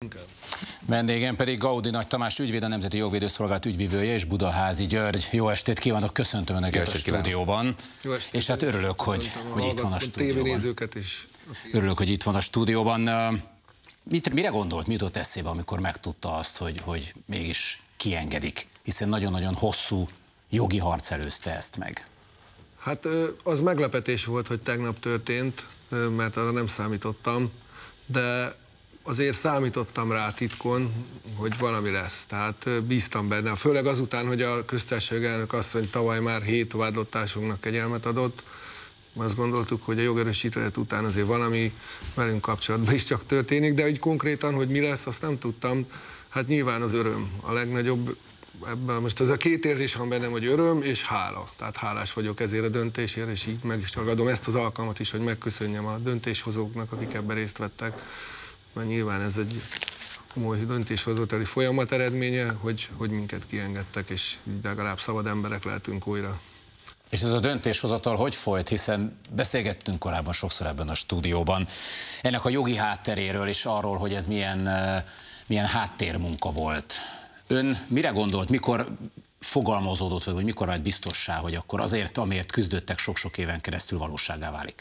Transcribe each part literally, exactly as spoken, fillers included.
Vendégem pedig Gaudi Nagy Tamás ügyvéd, a Nemzeti Jogvédőszolgálat ügyvivője, és Budaházi György. Jó estét kívánok, köszöntöm Önöket a stúdióban. Jó estét, és hát örülök, hogy, hogy itt van a stúdióban. Is. Örülök, hogy itt van a stúdióban. Mit, mire gondolt, mi jutott eszébe, amikor megtudta azt, hogy, hogy mégis kiengedik? Hiszen nagyon-nagyon hosszú jogi harc előzte ezt meg. Hát az meglepetés volt, hogy tegnap történt, mert arra nem számítottam, de azért számítottam rá titkon, hogy valami lesz. Tehát bíztam benne. Főleg azután, hogy a köztársasági elnök asszony tavaly már hét vádlottásunknak kegyelmet adott, azt gondoltuk, hogy a jogerős ítélet után azért valami velünk kapcsolatban is csak történik, de hogy konkrétan, hogy mi lesz, azt nem tudtam. Hát nyilván az öröm a legnagyobb. Ebben most ez a két érzés van bennem, hogy öröm és hála. Tehát hálás vagyok ezért a döntésért, és így meg is ragadom ezt az alkalmat is, hogy megköszönjem a döntéshozóknak, akik ebben részt vettek. Mert nyilván ez egy komoly döntéshozóteli folyamat eredménye, hogy, hogy minket kiengedtek, és legalább szabad emberek lehetünk újra. És ez a döntéshozatal hogy folyt, hiszen beszélgettünk korábban sokszor ebben a stúdióban ennek a jogi hátteréről, és arról, hogy ez milyen, milyen háttérmunka volt. Ön mire gondolt, mikor fogalmazódott, vagy mikor vált biztossá, hogy akkor azért, amiért küzdöttek sok-sok éven keresztül, valósággá válik?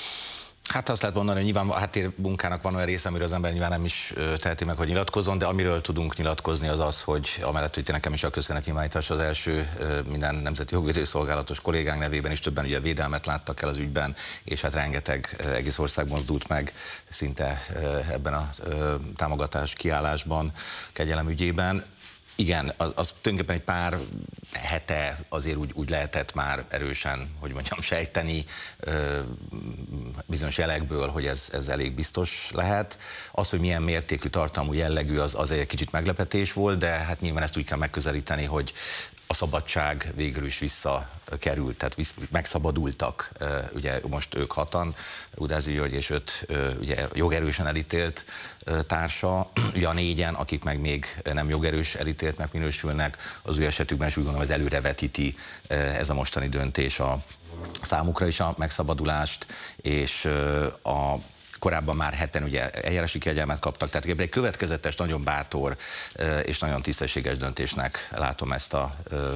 Hát azt lehet mondani, hogy nyilván a háttérmunkának van olyan része, amiről az ember nyilván nem is teheti meg, hogy nyilatkozzon, de amiről tudunk nyilatkozni az az, hogy amellett, hogy nekem is a köszönetnyilvánítás az első, minden nemzeti jogvédőszolgálatos kollégánk nevében is többen ugye védelmet láttak el az ügyben, és hát rengeteg egész ország mozdult meg szinte ebben a támogatás kiállásban, kegyelem ügyében. Igen, az, az tulajdonképpen egy pár hete azért úgy, úgy lehetett már erősen, hogy mondjam, sejteni ö, bizonyos jelekből, hogy ez, ez elég biztos lehet. Az, hogy milyen mértékű, tartalmú jellegű, az, az egy kicsit meglepetés volt, de hát nyilván ezt úgy kell megközelíteni, hogy a szabadság végül is visszakerült, tehát visz, megszabadultak, ugye most ők hatan, Budaházi György és öt ugye, jogerősen elítélt társa, ugye a négyen, akik meg még nem jogerős elítéltnek minősülnek, az ő esetükben is úgy gondolom, hogy ez előrevetíti ez a mostani döntés a számukra is a megszabadulást, és a korábban már heten ugye eljárási kegyelmet kaptak, tehát egy következetes, nagyon bátor és nagyon tisztességes döntésnek látom ezt a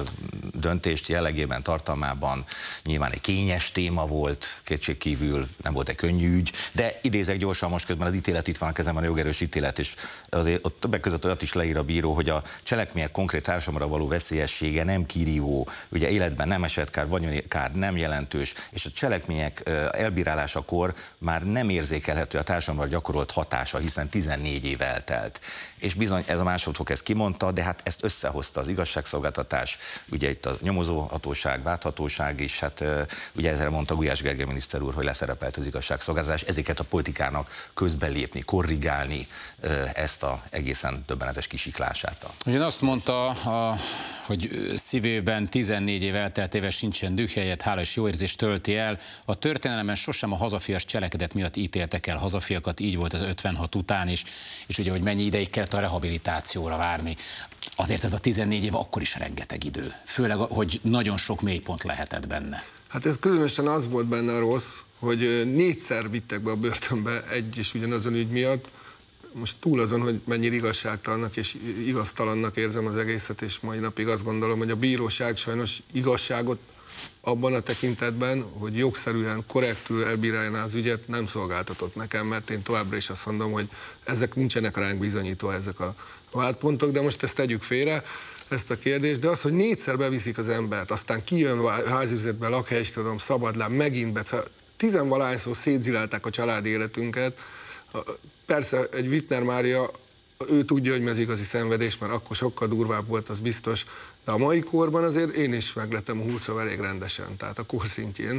döntést jellegében, tartalmában. Nyilván egy kényes téma volt, kétségkívül nem volt egy könnyű ügy, de idézek gyorsan, most közben az ítélet itt van a kezemben, a jogerős ítélet, és azért ott többek között olyat is leír a bíró, hogy a cselekmények konkrét társadalomra való veszélyessége nem kirívó, ugye életben nem esett kár, vagyoni kár nem jelentős, és a cselekmények elbírálásakor már nem érzékel a társadalomra gyakorolt hatása, hiszen tizennégy év eltelt. És bizony ez a másodfok ezt kimondta, de hát ezt összehozta az igazságszolgáltatás, ugye itt a nyomozóhatóság, vádhatóság is, hát ugye ezzel mondta Gulyás Gergely miniszter úr, hogy leszerepelt az igazságszolgáltatás, ezeket a politikának közbelépni, korrigálni ezt a egészen döbbenetes kisiklását. Ugyan azt mondta, a, hogy szívében tizennégy év elteltével sincsen dühhelyet, hála és jó érzés tölti el. A történelemben sosem a hazafias cselekedet miatt ítéltek el hazafiakat, így volt az ötvenhat után is, és ugye, hogy mennyi ideig kellett a rehabilitációra várni. Azért ez a tizennégy év akkor is rengeteg idő, főleg, hogy nagyon sok mélypont lehetett benne. Hát ez különösen az volt benne a rossz, hogy négyszer vittek be a börtönbe egy és ugyanazon ügy miatt. Most túl azon, hogy mennyire igazságtalannak és igaztalannak érzem az egészet, és mai napig azt gondolom, hogy a bíróság sajnos igazságot abban a tekintetben, hogy jogszerűen, korrektül elbírálja az ügyet, nem szolgáltatott nekem, mert én továbbra is azt mondom, hogy ezek nincsenek ránk bizonyítva, ezek a vádpontok, de most ezt tegyük félre, ezt a kérdést, de az, hogy négyszer beviszik az embert, aztán kijön házőrzetbe, lakhelyistudom, szabadláb, megint be, tizenvalahányszor szétzilálták a családi életünket. Persze egy Wittner Mária, ő tudja, hogy ez igazi szenvedés, mert akkor sokkal durvább volt, az biztos, de a mai korban azért én is meglettem a hurcov elég rendesen, tehát a kor szintjén,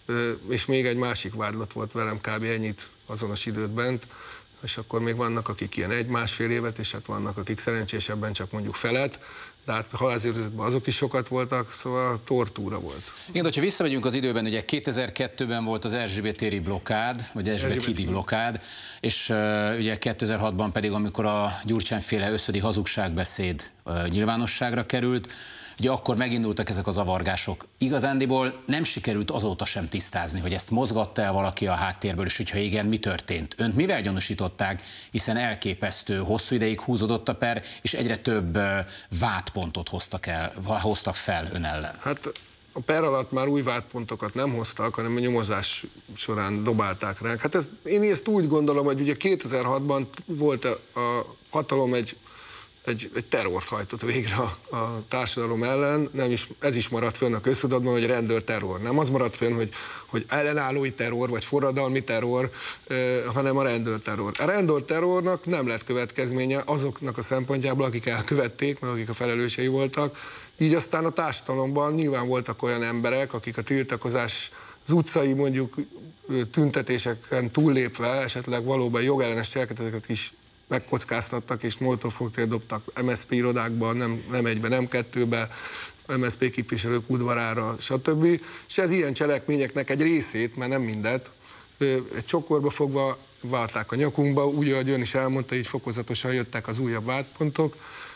és még egy másik vádlott volt velem kb. Ennyit azonos időt bent, és akkor még vannak, akik ilyen egy-másfél évet, és hát vannak, akik szerencsésebben csak mondjuk felet, de hát halálbüntetésben azok is sokat voltak, szóval tortúra volt. Igen, hogyha visszamegyünk az időben, ugye kétezer-kettőben volt az Erzsébet téri blokkád, vagy Erzsébet hídi blokkád, és uh, ugye kétezer-hatban pedig, amikor a Gyurcsány-féle összödi hazugságbeszéd uh, nyilvánosságra került, ugye akkor megindultak ezek a zavargások. Igazándiból nem sikerült azóta sem tisztázni, hogy ezt mozgatta el valaki a háttérből, és hogyha igen, mi történt? Önt mivel gyanúsították, hiszen elképesztő hosszú ideig húzódott a per, és egyre több vádpontot hoztak, el, hoztak fel ön ellen? Hát a per alatt már új vádpontokat nem hoztak, hanem a nyomozás során dobálták ránk. Hát ez, én ezt úgy gondolom, hogy ugye kétezer-hatban volt a, a hatalom egy Egy, egy terrort hajtott végre a, a társadalom ellen, nem is, ez is maradt fönn a köztudatban, hogy rendőrterror. Nem az maradt fönn, hogy, hogy ellenállói terror, vagy forradalmi terror, eh, hanem a rendőrterror. A rendőrterrornak nem lett következménye azoknak a szempontjából, akik elkövették, meg akik a felelősei voltak. Így aztán a társadalomban nyilván voltak olyan emberek, akik a tiltakozás, az utcai mondjuk tüntetéseken túllépve esetleg valóban jogellenes cselekedeteket is megkockáztattak, és molotov koktélt dobtak em es zé pé irodákba, nem, nem egybe, nem kettőbe, em es zé pé képviselők udvarára, stb. És ez ilyen cselekményeknek egy részét, mert nem mindet, egy csokorba fogva várták a nyakunkba, úgy, ahogy ön is elmondta, így fokozatosan jöttek az újabb vádpontok,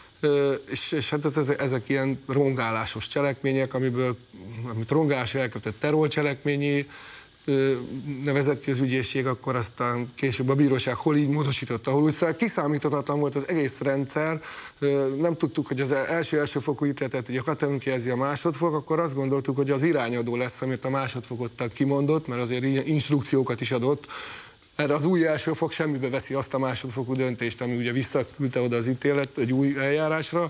és, és hát ezek, ezek ilyen rongálásos cselekmények, amiből, amit rongálás elkövetett terrorcselekményé nevezett ki az ügyészség, akkor aztán később a bíróság hol így módosította, hol úgy, szóval kiszámíthatatlan volt az egész rendszer, nem tudtuk, hogy az első elsőfokú ítéletet ugye Katalin jelzi a másodfok, akkor azt gondoltuk, hogy az irányadó lesz, amit a másodfokot kimondott, mert azért instrukciókat is adott. Erre az új elsőfok semmibe veszi azt a másodfokú döntést, ami ugye visszaküldte oda az ítélet egy új eljárásra.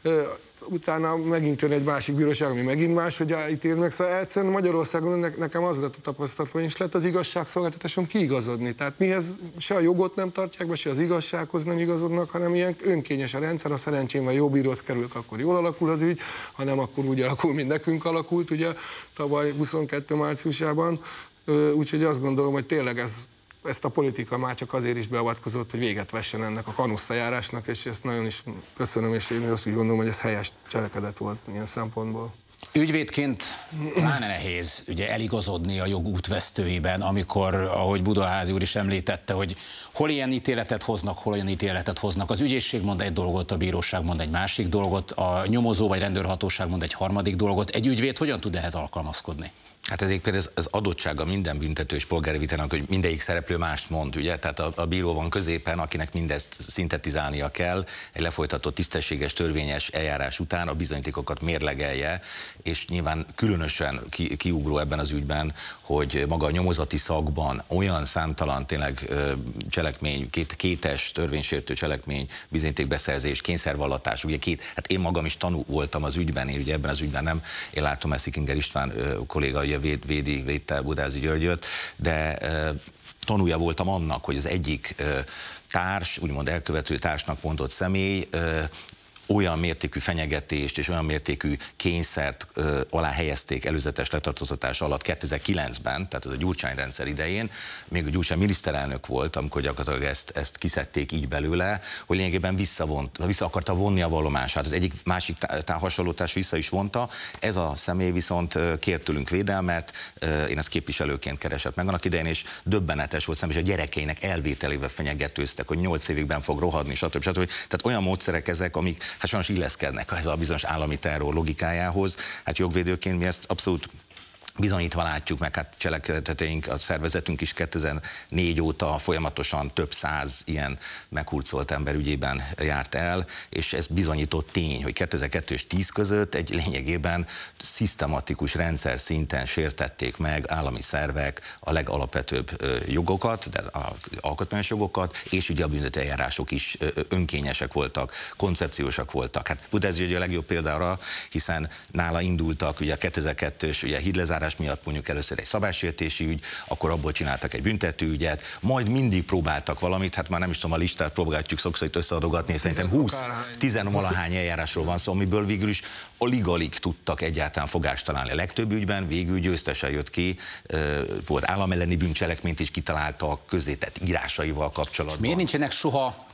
Utána megint jön egy másik bíróság, ami megint más, hogy ítél meg. Szóval egyszerűen Magyarországon ne, nekem az lett a tapasztalatom, és lett az igazságszolgáltatáson kiigazodni. Tehát mihez se a jogot nem tartják be, se az igazsághoz nem igazodnak, hanem ilyen önkényes a rendszer, a szerencsém, ha jó bíróhoz kerülök, akkor jól alakul az ügy, hanem akkor úgy alakul, mint nekünk alakult, ugye tavaly huszonkettő márciusában. Úgyhogy azt gondolom, hogy tényleg ez ezt a politika már csak azért is beavatkozott, hogy véget vessen ennek a kanusszajárásnak, és ezt nagyon is köszönöm, és én azt úgy gondolom, hogy ez helyes cselekedet volt ilyen szempontból. Ügyvédként pláne nehéz ugye eligazodni a jog útvesztőiben, amikor, ahogy Budaházy úr is említette, hogy hol ilyen ítéletet hoznak, hol olyan ítéletet hoznak. Az ügyészség mond egy dolgot, a bíróság mond egy másik dolgot, a nyomozó vagy rendőrhatóság mond egy harmadik dolgot. Egy ügyvéd hogyan tud ehhez alkalmazkodni? Hát ezért például ez adottsága minden büntető és polgári vitának, hogy mindegyik szereplő mást mond, ugye? Tehát a, a bíró van középen, akinek mindezt szintetizálnia kell, egy lefolytatott tisztességes, törvényes eljárás után a bizonyítékokat mérlegelje, és nyilván különösen ki, kiugró ebben az ügyben, hogy maga a nyomozati szakban olyan számtalan tényleg cselekmény, két, kétes törvénysértő cselekmény, bizonyítékbeszerzés, kényszervallatás, ugye két, hát én magam is tanú voltam az ügyben, én ugye ebben az ügyben nem, én látom ezt Szikinger István kolléga, ugye véd, védi, védte Budaházy Györgyöt, de e, tanúja voltam annak, hogy az egyik e, társ, úgymond elkövető társnak mondott személy e, olyan mértékű fenyegetést és olyan mértékű kényszert ö, alá helyezték előzetes letartóztatás alatt kétezer-kilencben, tehát ez a Gyurcsány rendszer idején, még a Gyurcsány miniszterelnök volt, amikor gyakorlatilag ezt, ezt kiszedték így belőle, hogy lényegében visszavont, vissza akarta vonni a vallomását. Az egyik másik tá, tá, hasonlótárs vissza is vonta, ez a személy viszont kért tőlünk védelmet, én ezt képviselőként keresett meg annak idején, és döbbenetes volt személy, és a gyerekeinek elvételével fenyegetőztek, hogy nyolc évigben fog rohadni, stb. stb. Tehát olyan módszerek ezek, amik hát sajnos illeszkednek ez a bizonyos állami terror logikájához. Hát jogvédőként mi ezt abszolút bizonyítva látjuk, meg hát cselekedeteink, a szervezetünk is kétezer-négy óta folyamatosan több száz ilyen meghurcolt ember ügyében járt el, és ez bizonyított tény, hogy kétezer-kettő és tíz között egy lényegében szisztematikus rendszer szinten sértették meg állami szervek a legalapvetőbb jogokat, de az alkotmányos jogokat, és ugye a büntetőeljárások is önkényesek voltak, koncepciósak voltak. Hát Budaházy György a legjobb példa arra, hiszen nála indultak ugye a kétezer-kettős ugye hídlezárás miatt mondjuk először egy szabálysértési ügy, akkor abból csináltak egy büntetőügyet, majd mindig próbáltak valamit, hát már nem is tudom, a listát próbáljuk sokszor itt összeadogatni, és szerintem húsz-tizenvalahány eljárásról van szó, amiből végül is alig-alig tudtak egyáltalán fogást találni. A legtöbb ügyben végül győztesen jött ki, volt államelleni bűncselekményt is kitaláltak, közzétett írásaival kapcsolatban. És miért nincsenek soha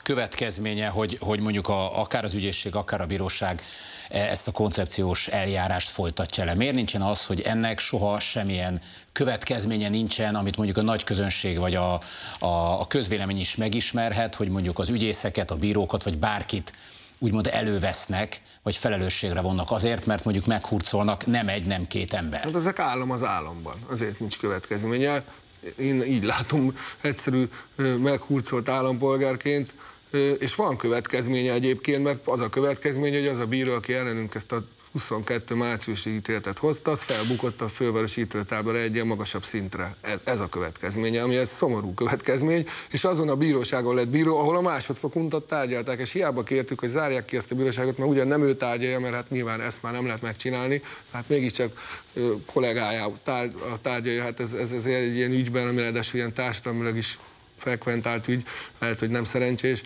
következménye, hogy, hogy mondjuk a, akár az ügyészség, akár a bíróság ezt a koncepciós eljárást folytatja le? Miért nincsen az, hogy ennek soha semmilyen következménye nincsen, amit mondjuk a nagy közönség vagy a, a, a közvélemény is megismerhet, hogy mondjuk az ügyészeket, a bírókat vagy bárkit úgymond elővesznek, vagy felelősségre vonnak azért, mert mondjuk meghurcolnak nem egy, nem két ember. Hát ezek állam az államban, azért nincs következménye. Én így látom egyszerű meghurcolt állampolgárként, és van következménye egyébként, mert az a következmény, hogy az a bíró, aki ellenünk ezt a huszonkettő márciusi ítéletet hozta, az felbukott a fővárosi ítéltáblára egy ilyen magasabb szintre. Ez a következménye, ami ez szomorú következmény, és azon a bíróságon lett bíró, ahol a másodfokuntat tárgyalták, és hiába kértük, hogy zárják ki ezt a bíróságot, mert ugyan nem ő tárgyalja, mert hát nyilván ezt már nem lehet megcsinálni, hát mégiscsak kollégája tárgyalja, hát ez, ez, ez egy ilyen ügyben, ami ráadásul ilyen társadalmilag is frekventált ügy, lehet, hogy nem szerencsés,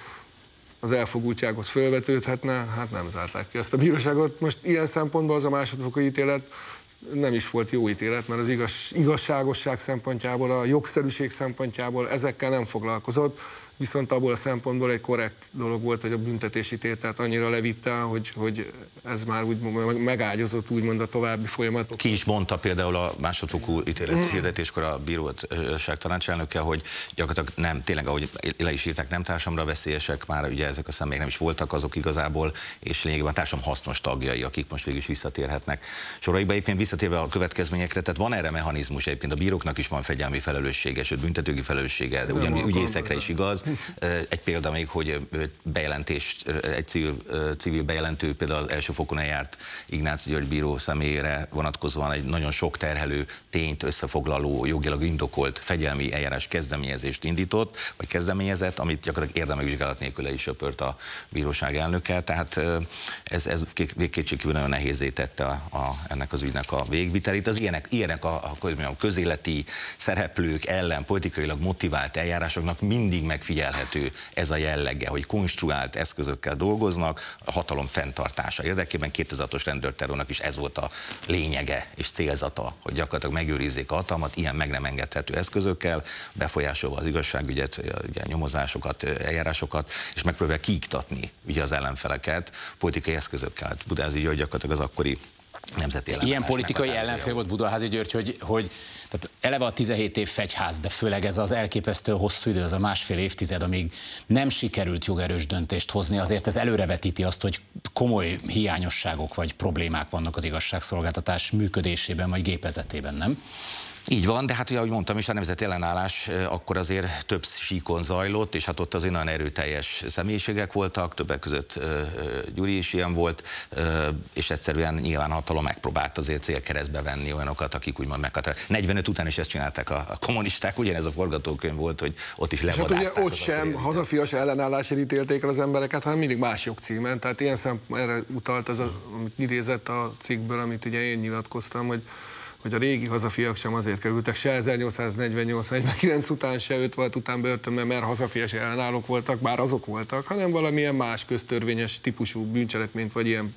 az elfogultságot fölvetődhetne, hát nem zárták ki ezt a bíróságot. Most ilyen szempontból az a másodfokú ítélet nem is volt jó ítélet, mert az igaz, igazságosság szempontjából, a jogszerűség szempontjából ezekkel nem foglalkozott, viszont abból a szempontból egy korrekt dolog volt, hogy a büntetési tételt annyira levitte, hogy, hogy ez már úgy megágyazott úgymond a további folyamatok. Ki is mondta például a másodfokú ítélet hirdetéskor a bíróság tanácselnöke, hogy gyakorlatilag nem, tényleg ahogy le is írták, nem társamra veszélyesek, már ugye ezek a személyek nem is voltak azok igazából, és lényegében a társam hasznos tagjai, akik most végül is visszatérhetnek. Soraiba egyébként visszatérve a következményekre, tehát van erre mechanizmus, egyébként a bíróknak is van fegyelmi felelőssége, sőt büntetőjogi felelőssége, de ugyanúgy ügyészekre is igaz. Egy példa még, hogy bejelentést, egy civil, civil bejelentő például az első fokon eljárt Ignác György bíró személyére vonatkozóan egy nagyon sok terhelő tényt összefoglaló, jogilag indokolt fegyelmi eljárás kezdeményezést indított, vagy kezdeményezett, amit gyakorlatilag érdemvizsgálat nélkül le is söpört a bíróság elnöke, tehát ez, ez kétségkívül nagyon nehézé tette a, a, ennek az ügynek a végvitelét. Az ilyenek, ilyenek a, a, a közéleti szereplők ellen politikailag motivált eljárásoknak mindig megfigyelhető ez a jellege, hogy konstruált eszközökkel dolgoznak, a hatalom fenntartása érdekében. kétezer-hatos rendőrterrornak is ez volt a lényege és célzata, hogy gyakorlatilag megőrizzék a hatalmat ilyen meg nem engedhető eszközökkel, befolyásolva az igazságügyet, ugye, nyomozásokat, eljárásokat, és megpróbálja kiiktatni ugye az ellenfeleket politikai eszközökkel. Hát Budaházy György gyakorlatilag az akkori nemzeti ellenállás. Ilyen politikai ellenfél volt Budaházy György, hogy, hogy tehát eleve a tizenhét év fegyház, de főleg ez az elképesztő hosszú idő, az a másfél évtized, amíg nem sikerült jogerős döntést hozni, azért ez előrevetíti azt, hogy komoly hiányosságok vagy problémák vannak az igazságszolgáltatás működésében vagy gépezetében, nem? Így van, de hát ugye, ahogy mondtam is, a nemzeti ellenállás akkor azért több síkon zajlott, és hát ott azért nagyon erőteljes személyiségek voltak, többek között uh, Gyuri is ilyen volt, uh, és egyszerűen nyilván a hatalom megpróbált azért célkeresztbe venni olyanokat, akik úgymond meghatározott. negyvenöt után is ezt csinálták a, a kommunisták, ugyanez a forgatókönyv volt, hogy ott is levadázták. Hát ugye ott sem hazafias ellenállásért ítélték el az embereket, hanem mindig más jogcímen, tehát ilyen szempontból erre utalt az, a, amit idézett a cikkből, amit ugye én nyilatkoztam, hogy hogy a régi hazafiak sem azért kerültek se ezernyolcszáznegyvennyolc negyvenkilenc után, se ötven után börtönbe, mert hazafias ellenállók voltak, bár azok voltak, hanem valamilyen más köztörvényes típusú bűncselekményt, vagy ilyen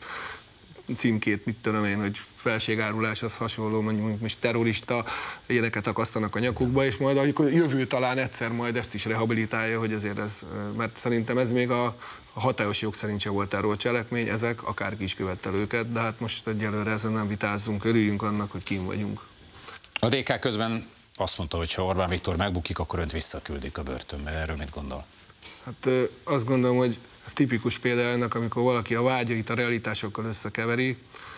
címkét, mit tudom én, hogy felségárulás, az hasonló, mondjuk most terrorista, ilyeneket akasztanak a nyakukba, és majd a jövő talán egyszer majd ezt is rehabilitálja, hogy ezért ez, mert szerintem ez még a A hatályos jog szerint se volt terrorcselekmény, ezek akárki is követte őket, de hát most egyelőre ezen nem vitázzunk, örüljünk annak, hogy kín vagyunk. A dé ká közben azt mondta, hogy ha Orbán Viktor megbukik, akkor önt visszaküldik a börtönbe. Erről mit gondol? Hát azt gondolom, hogy ez tipikus példa ennek, amikor valaki a vágyait a realitásokkal összekeveri,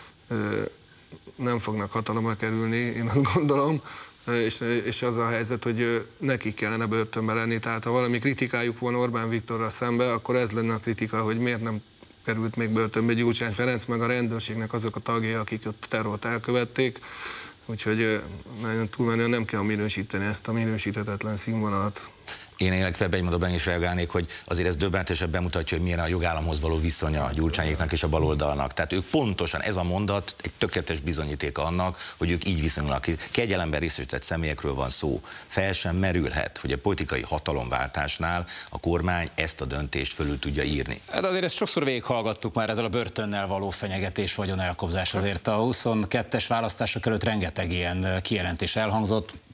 nem fognak hatalomra kerülni, én azt gondolom, És, és az a helyzet, hogy nekik kellene börtönbe lenni, tehát ha valami kritikájuk van Orbán Viktorral szembe, akkor ez lenne a kritika, hogy miért nem került még börtönbe Gyurcsány Ferenc, meg a rendőrségnek azok a tagjai, akik ott terrort elkövették, úgyhogy nagyon túlmenően nem kell minősíteni ezt a minősíthetetlen színvonalat. Én legfeljebb egy mondatban is reagálnék, hogy azért ez döbbenetesen bemutatja, hogy milyen a jogállamhoz való viszonya a Gyurcsányéknak és a baloldalnak. Tehát ők pontosan, ez a mondat egy tökéletes bizonyítéka annak, hogy ők így viszonyulnak. Kegyelemben részesített személyekről van szó. Fel sem merülhet, hogy a politikai hatalomváltásnál a kormány ezt a döntést fölül tudja írni. Hát azért ezt sokszor végighallgattuk már, ezzel a börtönnel való fenyegetés, vagyon elkobzás. Azért a huszonkettes választások előtt rengeteg ilyen kijelentés elhangzott.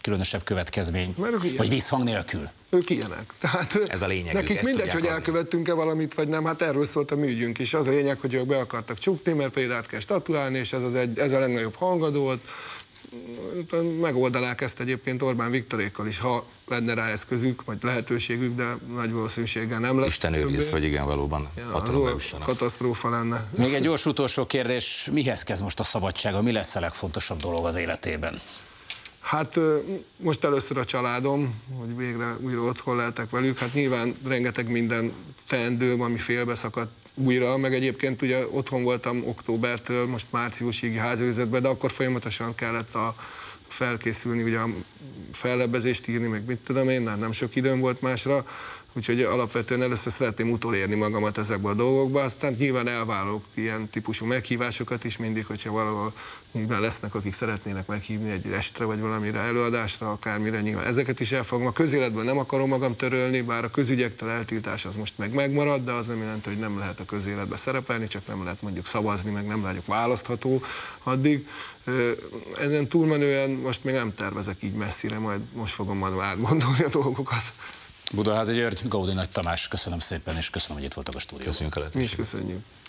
különösebb következmény, vagy vagy visszhang nélkül? Ők ilyenek. Tehát ez a lényeg. Nekik mindegy, hogy elkövettünk-e valamit, vagy nem, hát erről szólt a mi ügyünk is. Az a lényeg, hogy ők be akartak csukni, mert például át kell statuálni, és ez, az egy, ez a legnagyobb hangadó volt. Megoldanák ezt egyébként Orbán Viktorékkal is, ha lenne rá eszközük, vagy lehetőségük, de nagy valószínűséggel nem lesz. Isten őriz, hogy igen, valóban ja, katasztrófa lenne. Még egy gyors utolsó kérdés, mihez kezd most a szabadsága, mi lesz a legfontosabb dolog az életében? Hát most először a családom, hogy végre újra otthon lehetek velük, hát nyilván rengeteg minden teendő, ami félbeszakadt újra, meg egyébként ugye otthon voltam októbertől, most márciusig házőrzetben, de akkor folyamatosan kellett a felkészülni, ugye a fellebbezést írni, meg mit tudom én, nem sok időm volt másra, úgyhogy alapvetően először szeretném utolérni magamat ezekbe a dolgokba, aztán nyilván elválok ilyen típusú meghívásokat is mindig, hogyha valahol nyilván lesznek, akik szeretnének meghívni egy estre, vagy valamire, előadásra, akármire, nyilván ezeket is elfogom. A közéletben nem akarom magam törölni, bár a közügyektől eltiltás az most meg megmarad, de az nem jelenti, hogy nem lehet a közéletbe szerepelni, csak nem lehet mondjuk szavazni, meg nem vagyok választható addig. Ezen túlmenően most még nem tervezek így messzire, majd most fogom majd átgondolni a dolgokat. Budaházi György, Gaudi Nagy Tamás, köszönöm szépen, és köszönöm, hogy itt voltak a stúdióban. Köszönjük a lehetőséget. Mi is köszönjük.